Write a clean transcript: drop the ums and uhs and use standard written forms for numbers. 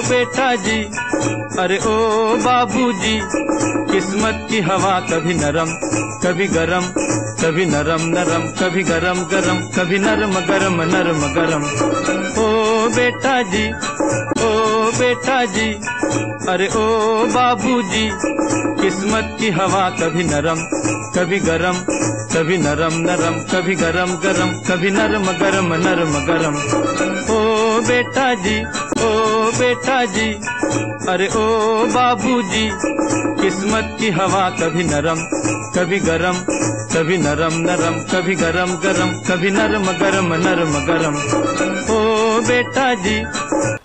बेटा जी, अरे ओ बाबूजी, किस्मत की हवा कभी नरम कभी गरम, कभी नरम नरम कभी गरम गरम, कभी नरम गरम नरम गरम। ओ बेटा जी, ओ बेटा जी, अरे ओ बाबूजी, किस्मत की हवा कभी नरम कभी गरम, कभी नरम नरम कभी गरम गरम, कभी नरम गरम नरम गरम। ओ बेटा जी, ओ बेटा जी, अरे ओ बाबूजी, किस्मत की हवा कभी नरम कभी गरम, कभी नरम नरम कभी गरम गरम, कभी नरम गरम नरम गरम। ओ बेटा जी।